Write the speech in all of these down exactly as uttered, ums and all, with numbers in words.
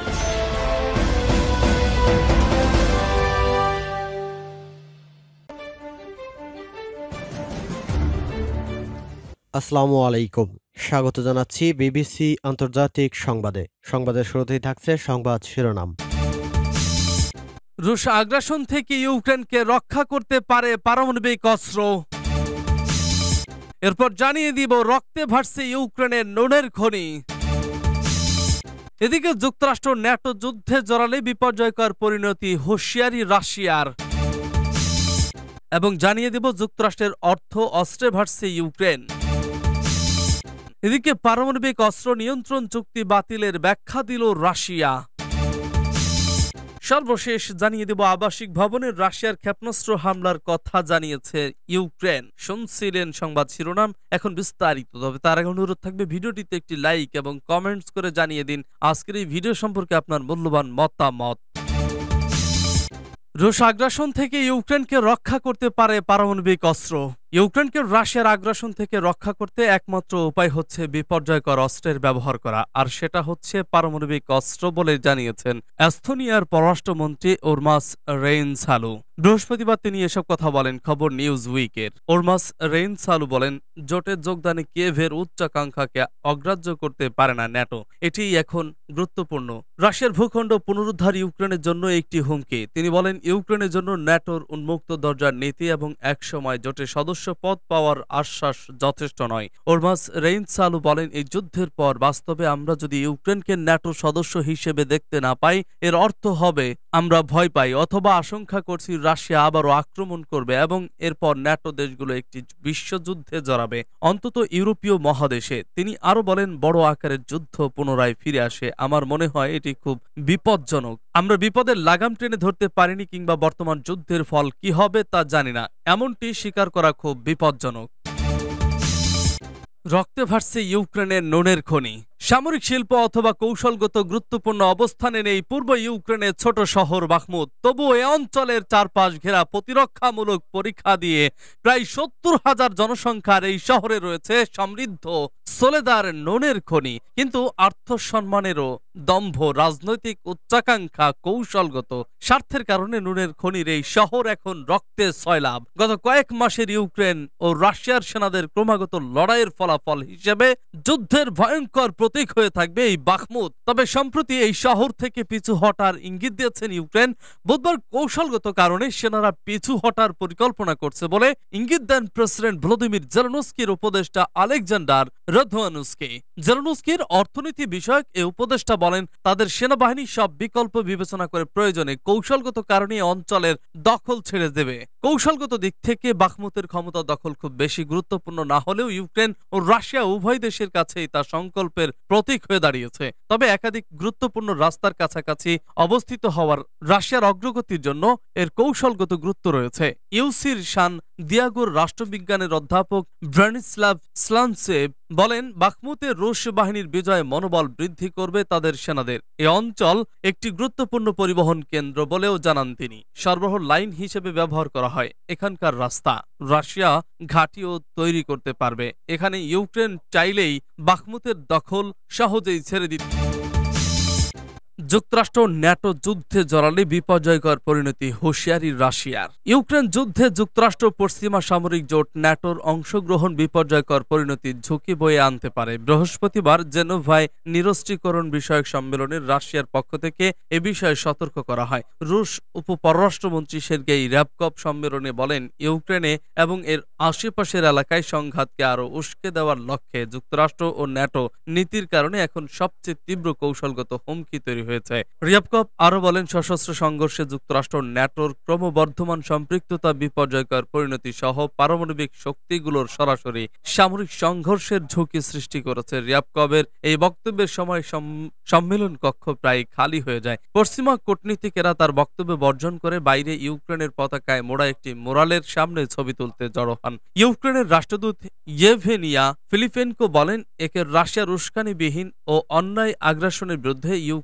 আসসালামু আলাইকুম, স্বাগত জানাচ্ছি বিবিসি আন্তর্জাতিক সংবাদে। সংবাদের শুরুতেই থাকছে সংবাদ শিরোনাম। রুশ আগ্রাসন থেকে ইউক্রেনকে রক্ষা করতে পারে পারমাণবিক অস্ত্র। এরপর জানিয়ে দিব রক্তে ভাসছে ইউক্রেনের নুনের খনি। এদিকে যুক্তরাষ্ট্র ন্যাটো যুদ্ধে জড়ালে বিপর্যয়কর পরিণতি, হুঁশিয়ারি রাশিয়ার। এবং জানিয়ে দিব যুক্তরাষ্ট্রের অর্থ অস্ত্রে ভাসছে ইউক্রেন। এদিকে পারমাণবিক অস্ত্র নিয়ন্ত্রণ চুক্তি বাতিলের ব্যাখ্যা দিল রাশিয়া। সর্বশেষ জানিয়ে দেব আবাসিক ভবনের রাশিয়ার ক্ষেপণাস্ত্র হামলার কথা জানিয়েছে ইউক্রেন। শুনছিলেন সংবাদ শিরোনাম, এখন বিস্তারিত। তবে তার আগে অনুরোধ থাকবে ভিডিওটিতে একটি লাইক এবং কমেন্টস করে জানিয়ে দিন আজকের এই ভিডিও সম্পর্কে আপনার মূল্যবান মতামত। রুশ আগ্রাসন থেকে ইউক্রেনকে রক্ষা করতে পারে পারমাণবিক অস্ত্র। ইউক্রেনকে রাশিয়ার আগ্রাসন থেকে রক্ষা করতে একমাত্র উপায় হচ্ছে বিপর্যয়কর অস্ত্রের ব্যবহার করা, আর সেটা হচ্ছে পারমাণবিক অস্ত্র বলে জানিয়েছেন এস্তোনিয়ার পররাষ্ট্রমন্ত্রী ওরমাস রেইনসালু। বৃহস্পতিবার তিনি এসব কথা বলেন খবর নিউজ উইকের। ওরমাস রেইনসালু বলেন, জোটে যোগদানে কিয়েভের উচ্চাকাঙ্ক্ষাকে অগ্রাহ্য করতে পারে না ন্যাটো, এটি এখন গুরুত্বপূর্ণ। রাশিয়ার ভূখণ্ড পুনরুদ্ধার ইউক্রেনের জন্য একটি হুমকি। তিনি বলেন, ইউক্রেনের জন্য ন্যাটোর উন্মুক্ত দরজার নীতি এবং একসময় জোটের সদস্য পদ পাওয়ার আশ্বাস যথেষ্ট নয়। ওরমাস রেইনসালু বলেন, এই যুদ্ধের পর বাস্তবে আমরা যদি ইউক্রেনকে ন্যাটো সদস্য হিসেবে দেখতে না পাই, এর অর্থ হবে আমরা ভয় পাই অথবা আশঙ্কা করছি রাশিয়া আবারও আক্রমণ করবে এবং এরপর ন্যাটো দেশগুলো একটি বিশ্বযুদ্ধে জড়াবে, অন্তত ইউরোপীয় মহাদেশে। তিনি আরো বলেন, বড় আকারের যুদ্ধ পুনরায় ফিরে আসে। আমার মনে হয় এটি খুব বিপজ্জনক। আমরা বিপদের লাগাম টেনে ধরতে পারিনি কিংবা বর্তমান যুদ্ধের ফল কি হবে তা জানি না, এমনটি স্বীকার করা খুব বিপজ্জনক। রক্তে ভাসছে ইউক্রেনের নুনের খনি। সামরিক শিল্প অথবা কৌশলগত গুরুত্বপূর্ণ অবস্থানে নেই পূর্ব ইউক্রেনের ছোট শহর বাখমুত। তবুও এ অঞ্চলের চারপাশ ঘেরা প্রতিরক্ষামূলক পরীক্ষা দিয়ে প্রায় সত্তর হাজার জনসংখ্যার এই শহরে রয়েছে সমৃদ্ধ সোলেদার নুনের খনি। কিন্তু আত্মসম্মানেরও দম্ভ, রাজনৈতিক উচ্চাকাঙ্ক্ষা, কৌশলগত স্বার্থের কারণে নুনের খনির এই শহর এখন রক্তে সয়লাব। গত কয়েক মাসের ইউক্রেন ও রাশিয়ার সেনাদের ক্রমাগত লড়াইয়ের ফলাফল হিসেবে যুদ্ধের ভয়ঙ্কর প্রতীক হয়ে থাকবে এই বাখমুত। তবে সম্প্রতি এই শহর থেকে পিছু হটার ইঙ্গিত দিয়েছেন ইউক্রেন। বুধবার কৌশলগত কারণে সেনারা পিছু হটার পরিকল্পনা করছে বলে ইঙ্গিত দেন প্রেসিডেন্ট ভলোদিমির জেলেনস্কির উপদেষ্টা আলেকজান্ডার রাদওয়ানুস্কি। জেলেনস্কির অর্থনীতি বিষয়ক এই উপদেষ্টা বলেন, তাদের সেনাবাহিনী সব বিকল্প বিবেচনা করে প্রয়োজনে কৌশলগত কারণে অঞ্চলের দখল ছেড়ে দেবে। কৌশলগত দিক থেকে বাখমুতের ক্ষমতা দখল খুব বেশি গুরুত্বপূর্ণ না হলেও ইউক্রেন ও রাশিয়া উভয় দেশের কাছেই তা সংকল্পের প্রতীক হয়ে দাঁড়িয়েছে। তবে একাধিক গুরুত্বপূর্ণ রাস্তার কাছাকাছি অবস্থিত হওয়ার রাশিয়ার অগ্রগতির জন্য এর কৌশলগত গুরুত্ব রয়েছে। ইউসির সান দিয়াগোর রাষ্ট্রবিজ্ঞানের অধ্যাপক ব্রানিস্লাভ স্লানসেভ বলেন, বাখমুতে রুশ বাহিনীর বিজয় মনোবল বৃদ্ধি করবে তাদের সেনাদের। এ অঞ্চল একটি গুরুত্বপূর্ণ পরিবহন কেন্দ্র বলেও জানান তিনি। সরবরাহ লাইন হিসেবে ব্যবহার করা হয় এখানকার রাস্তা। রাশিয়া ঘাঁটিও তৈরি করতে পারবে এখানে। ইউক্রেন চাইলেই বাখমুতের দখল সহজেই ছেড়ে দিতে। যুক্তরাষ্ট্র ন্যাটো যুদ্ধে জড়ালে বিপর্যয়কর পরিণতি, হুঁশিয়ারি রাশিয়ার। ইউক্রেন যুদ্ধে যুক্তরাষ্ট্র পশ্চিমা সামরিক জোট ন্যাটোর অংশগ্রহণ বিপর্যয়কর পরিণতির ঝুঁকি বয়ে আনতে পারে। বৃহস্পতিবার জেনেভায় নিরস্ত্রীকরণ বিষয়ক সম্মেলনে রাশিয়ার পক্ষ থেকে এ বিষয়ে সতর্ক করা হয়। রুশ উপ পররাষ্ট্রমন্ত্রী সের্গেই র্যাবকভ সম্মেলনে বলেন, ইউক্রেনে এবং এর আশেপাশের এলাকায় সংঘাতকে আরও উস্কে দেওয়ার লক্ষ্যে যুক্তরাষ্ট্র ও ন্যাটো নীতির কারণে এখন সবচেয়ে তীব্র কৌশলগত হুমকি তৈরি হয়েছে। রিয়াবকভ আরো বলেন, সশস্ত্র সংঘর্ষে যুক্তরাষ্ট্র ন্যাটোর ক্রমবর্ধমান সম্পৃক্ততা, বিপর্যয়কর পরিণতি সহ পারমাণবিক শক্তিগুলোর সরাসরি সামরিক সংঘর্ষের ঝুঁকি সৃষ্টি করেছে। রিয়াবকভের এই বক্তব্যের সময় সম্মেলন কক্ষ প্রায় খালি হয়ে যায়। পশ্চিমা কূটনীতিকেরা তার বক্তব্য বর্জন করে বাইরে ইউক্রেনের পতাকায় মোড়া একটি মোরালের সামনে ছবি তুলতে জড়ো হন। ইউক্রেনের রাষ্ট্রদূত ইয়েভেনিয়া ফিলিপেনকো বলেন, একে রাশিয়ার উস্কানিবিহীন ও অন্যায় আগ্রাসনের বিরুদ্ধে ইউক্রেনের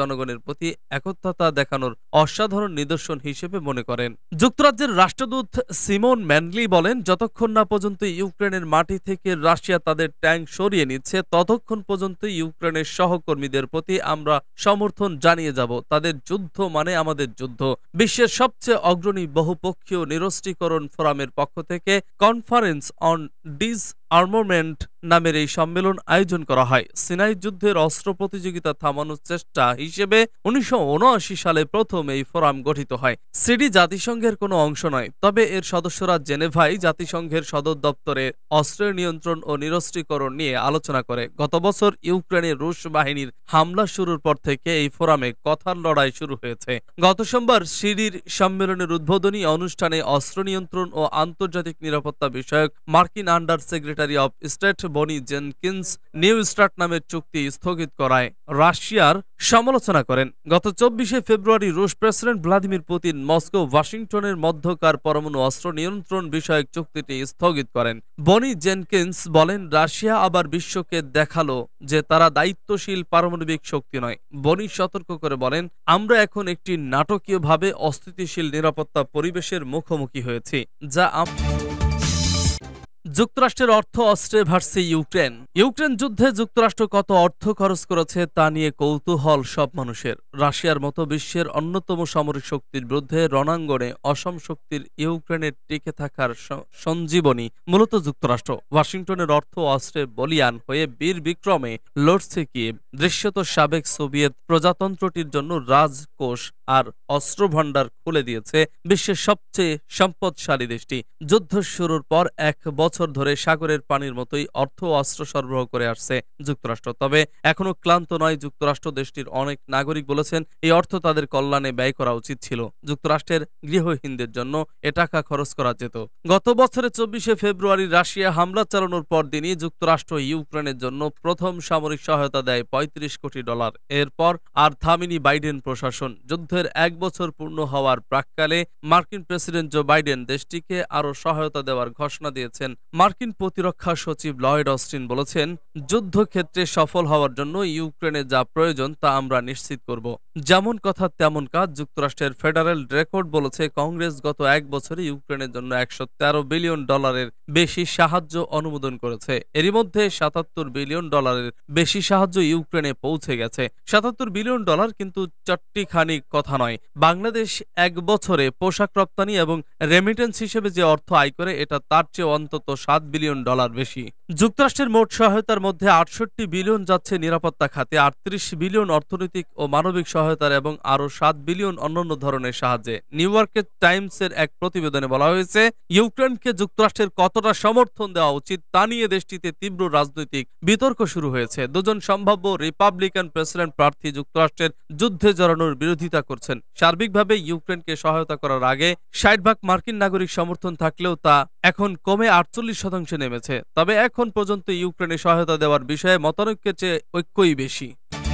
জনগণের প্রতি একত্রতা দেখানোর অসাধারণ নিদর্শন হিসেবে মনে করেন। যুক্তরাজ্যের রাষ্ট্রদূত সিমন ম্যানলি বলেন, যতক্ষণ না পর্যন্ত ইউক্রেনের মাটি থেকে রাশিয়া তাদের ট্যাঙ্ক সরিয়ে নিচ্ছে ততক্ষণ পর্যন্ত ইউক্রেনের সহকর্মীদের প্রতি আমরা সমর্থন জানিয়ে যাব। তাদের যুদ্ধ মানে আমাদের যুদ্ধ। বিশ্বের সবচেয়ে অগ্রণী বহুপক্ষীয় নিরস্ত্রীকরণ ফোরামের পক্ষ থেকে কনফারেন্স অন ডিস আর্মামেন্ট নামের এই সম্মেলন আয়োজন করা হয়। সিনাই যুদ্ধের অস্ত্র প্রতিযোগিতা থামানোর চেষ্টা হিসেবে উনিশশো উনআশি সালে প্রথম এই ফোরাম গঠিত হয়। সিডি জাতিসংঘের কোনো অংশ নয়, তবে এর সদস্যরা জেনেভায় জাতিসংঘের সদর দপ্তরে অস্ত্রের নিয়ন্ত্রণ ও নিরস্ত্রীকরণ নিয়ে আলোচনা করে। গত বছর ইউক্রেনে রুশ বাহিনীর হামলা শুরুর পর থেকে এই ফোরামে কথার লড়াই শুরু হয়েছে। গত সোমবার সিডির সম্মেলনের উদ্বোধনী অনুষ্ঠানে অস্ত্র নিয়ন্ত্রণ ও আন্তর্জাতিক নিরাপত্তা বিষয়ক মার্কিন under secretary of state Bonnie Jenkins New START নামের চুক্তি স্থগিত করায় রাশিয়ার সমালোচনা করেন। গত চব্বিশে ফেব্রুয়ারি রুশ প্রেসিডেন্ট ভ্লাদিমির পুতিন মস্কো ওয়াশিংটনের মধ্যকার পরমাণু অস্ত্র নিয়ন্ত্রণ বিষয়ক চুক্তিটি স্থগিত করেন। বনি জেনকিন্স বলেন, রাশিয়া আবার বিশ্বকে দেখালো যে তারা দায়িত্বশীল পারমাণবিক শক্তি নয়। বনি সতর্ক করে বলেন, আমরা এখন একটি নাটকীয়ভাবে অস্থিতিশীল নিরাপত্তা পরিবেশের মুখোমুখি হয়েছি, যা যুক্তরাষ্ট্রের অর্থ অস্ত্রে ভাসছে ইউক্রেন। ইউক্রেন যুদ্ধে যুক্তরাষ্ট্র কত অর্থ খরচ করেছে তা নিয়ে কৌতূহল সব মানুষের। রাশিয়ার মতো বিশ্বের অন্যতম সামরিক শক্তির বিরুদ্ধে রণাঙ্গনে অসম শক্তির ইউক্রেনের টিকে থাকার সঞ্জীবনী মূলত যুক্তরাষ্ট্র। ওয়াশিংটনের অর্থ অস্ত্রে বলিয়ান হয়ে বীর বিক্রমে লড়ছে কিয়েভ। দৃশ্যত সাবেক সোভিয়েত প্রজাতন্ত্রটির জন্য রাজকোষ আর অস্ত্রভাণ্ডার খুলে দিয়েছে বিশ্বের সবচেয়ে সম্পদশালী দেশটি। যুদ্ধ শুরুর পর এক বছর ধরে সাগরের পানির মতোই অর্থ অস্ত্র সরবরাহ করে আসছে যুক্তরাষ্ট্র। তবে এখনো ক্লান্ত নয় যুক্তরাষ্ট্র। দেশটির অনেক নাগরিক বলেছেন এই অর্থ তাদের কল্যাণে ব্যয় করা উচিত ছিল। যুক্তরাষ্ট্রের গৃহহীনদের জন্য এ টাকা খরচ করা যেত। গত বছরের চব্বিশে ফেব্রুয়ারি রাশিয়া হামলা চালানোর পর দিনই যুক্তরাষ্ট্র ইউক্রেনের জন্য প্রথম সামরিক সহায়তা দেয় পঁয়ত্রিশ কোটি ডলার। এরপর আর থামেনি বাইডেন প্রশাসন। যুদ্ধের এক বছর পূর্ণ হওয়ার প্রাক্কালে মার্কিন প্রেসিডেন্ট জো বাইডেন দেশটিকে আরও সহায়তা দেওয়ার ঘোষণা দিয়েছেন। মার্কিন প্রতিরক্ষা সচিব লয়েড অস্টিন বলেছেন, যুদ্ধক্ষেত্রে সফল হওয়ার জন্য ইউক্রেনে যা প্রয়োজন তা আমরা নিশ্চিত করব। যেমন কথা তেমন কাজ। যুক্তরাষ্ট্রের ফেডারেল রেকর্ড বলেছে, কংগ্রেস গত এক বছরে ইউক্রেনের জন্য একশো তেরো বিলিয়ন ডলারের বেশি সাহায্য অনুমোদন করেছে। এরই মধ্যে সাতাত্তর বিলিয়ন ডলারের বেশি সাহায্য ইউক্রেনে পৌঁছে গেছে। সাতাত্তর বিলিয়ন ডলার কিন্তু চারটিখানি কথা নয়। বাংলাদেশ এক বছরে পোশাক রপ্তানি এবং রেমিটেন্স হিসেবে যে অর্থ আয় করে এটা তার চেয়ে অন্তত সাত বিলিয়ন ডলার বেশি। যুক্তরাষ্ট্রের মোট সহায়তার মধ্যে আটষট্টি বিলিয়ন যাচ্ছে নিরাপত্তা খাতে, আটত্রিশ বিলিয়ন অর্থনৈতিক ও মানবিক সহায়তার এবং আরও সাত বিলিয়ন অন্যান্য ধরনের সাহায্যে। নিউ ইয়র্কের টাইমসের এক প্রতিবেদনে বলা হয়েছে, ইউক্রেনকে যুক্তরাষ্ট্রের কতটা সমর্থন দেওয়া উচিত তা নিয়ে দেশটিতে তীব্র রাজনৈতিক বিতর্ক শুরু হয়েছে। দুজন সম্ভাব্য রিপাবলিকান প্রেসিডেন্ট প্রার্থী যুক্তরাষ্ট্রের যুদ্ধে জড়ানোর বিরোধিতা করছেন। সার্বিকভাবে ইউক্রেনকে সহায়তা করার আগে ষাট ভাগ মার্কিন নাগরিক সমর্থন থাকলেও তা এখন কমে আটচল্লিশ শতাংশে নেমেছে। তবে এখন পর্যন্ত ইউক্রেনে সহায়তা দেওয়ার বিষয়ে মতানৈক্যের চেয়ে ঐক্যই বেশি।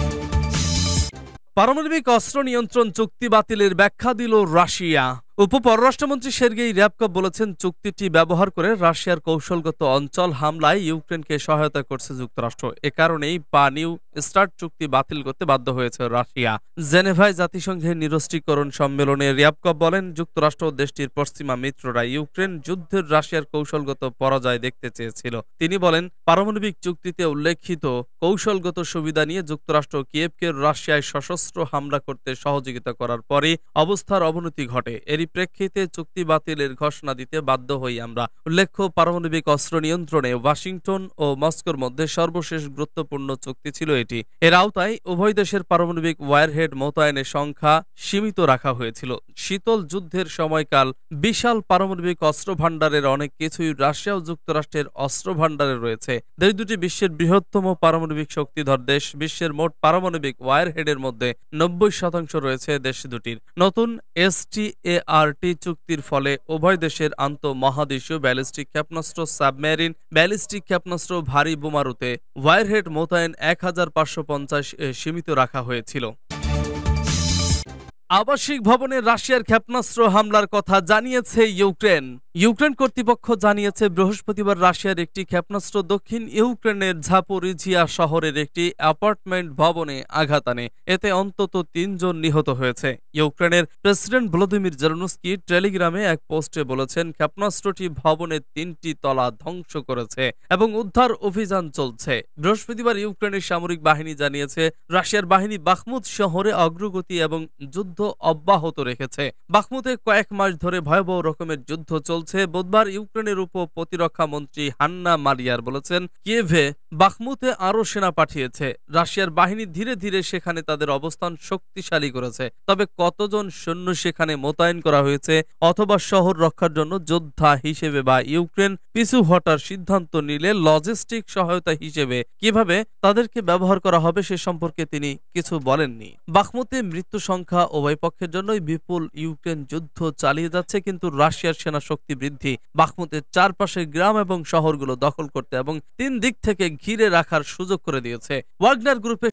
পারমাণবিক অস্ত্র নিয়ন্ত্রণ চুক্তি বাতিলের ব্যাখ্যা দিল রাশিয়া। উপ পররাষ্ট্রমন্ত্রী সের্গেই র্যাবকভ বলেছেন, চুক্তিটি ব্যবহার করে রাশিয়ার কৌশলগত অঞ্চল হামলায় ইউক্রেনকে সহায়তা করছে যুক্তরাষ্ট্র। এ কারণেই পা নিউ স্টার্ট চুক্তি বাতিল করতে বাধ্য হয়েছে রাশিয়া। জেনেভায় জাতিসংঘের নিরস্ত্রীকরণ সম্মেলনে র্যাবকভ বলেন, যুক্তরাষ্ট্র দেশটির পশ্চিমা মিত্ররা ইউক্রেন যুদ্ধের রাশিয়ার কৌশলগত পরাজয় দেখতে চেয়েছিল। তিনি বলেন, পারমাণবিক চুক্তিতে উল্লেখিত কৌশলগত সুবিধা নিয়ে যুক্তরাষ্ট্র কিয়েভকে রাশিয়ায় সশস্ত্র হামলা করতে সহযোগিতা করার পরই অবস্থার অবনতি ঘটে। এরই প্রেক্ষিতে চুক্তি বাতিলের ঘোষণা দিতে বাধ্য হই আমরা। উল্লেখ্য, পারমাণবিক অস্ত্র নিয়ন্ত্রণে ওয়াশিংটন ও মস্কোর মধ্যে সর্বশেষ গুরুত্বপূর্ণ চুক্তি ছিল এটি। এর আওতায় উভয় দেশের পারমাণবিক ওয়ারহেড মোতায়েনের সংখ্যা সীমিত রাখা হয়েছিল। শীতল যুদ্ধের সময়কাল বিশাল পারমাণবিক অস্ত্র ভাণ্ডারের অনেক কিছুই রাশিয়া ও যুক্তরাষ্ট্রের অস্ত্র ভাণ্ডারে রয়েছে। দেশ দুটি বিশ্বের বৃহত্তম পারমাণবিক শক্তিধর দেশ। বিশ্বের মোট পারমাণবিক ওয়ারহেডের মধ্যে নব্বই শতাংশ রয়েছে দেশ দুটির। নতুন এস টি এ আর টি চুক্তির ফলে উভয় দেশের আন্তঃমহাদেশীয় ব্যালিস্টিক ক্ষেপণাস্ত্র, সাবমেরিন ব্যালিস্টিক ক্ষেপণাস্ত্র, ভারী বোমারুতে ওয়ারহেড মোতায়েন এক হাজার পাঁচশো পঞ্চাশ এ সীমিত রাখা হয়েছিল। আবাসিক ভবনে রাশিয়ার ক্ষেপণাস্ত্র হামলার কথা জানিয়েছে ইউক্রেন। ইউক্রেন কর্তৃপক্ষ জানিয়েছে বৃহস্পতিবার রাশিয়ার একটি ক্ষেপণাস্ত্র দক্ষিণ ইউক্রেনের ঝাপোরিজিয়া শহরের একটি অ্যাপার্টমেন্ট ভবনে আঘাত আনে। এতে অন্তত তিনজন নিহত হয়েছে। ইউক্রেনের প্রেসিডেন্ট ভলোদিমির জেলেনস্কি টেলিগ্রামে এক পোস্টে বলেছেন, ক্ষেপণাস্ত্রটি ভবনের তিনটি তলা ধ্বংস করেছে এবং উদ্ধার অভিযান চলছে। বৃহস্পতিবার ইউক্রেনের সামরিক বাহিনী জানিয়েছে, রাশিয়ার বাহিনী বাখমুত শহরে অগ্রগতি এবং যুদ্ধ অব্যাহত রেখেছে। বাখমুতে কয়েক মাস ধরে ভয়াবহ রকমের যুদ্ধ চলছে। বুধবার ইউক্রেনের উপ প্রতিরক্ষা মন্ত্রী হান্না মারিয়ার বলেছেন, কিয়েভে বাখমুতে আরও সেনা পাঠিয়েছে। রাশিয়ার বাহিনী ধীরে ধীরে সেখানে তাদের অবস্থান শক্তিশালী করেছে। তবে কতজন সৈন্য সেখানে মোতায়েন করা হয়েছে অথবা শহর রক্ষার জন্য যোদ্ধা হিসেবে বা ইউক্রেন পিছু হটার সিদ্ধান্ত নিলে লজিস্টিক সহায়তা হিসেবে কিভাবে তাদেরকে ব্যবহার করা হবে সে সম্পর্কে তিনি কিছু বলেননি। বাখমুতে মৃত্যু সংখ্যা উভয় পক্ষের জন্যই বিপুল। ইউক্রেন যুদ্ধ চালিয়ে যাচ্ছে, কিন্তু রাশিয়ার সেনা শক্তি বৃদ্ধি বাখমুতের চারপাশের গ্রাম এবং শহরগুলো দখল করতে এবং তিন দিক থেকে ঘিরে রাখার সুযোগ করে দিয়েছে। ওয়াগনার গ্রুপের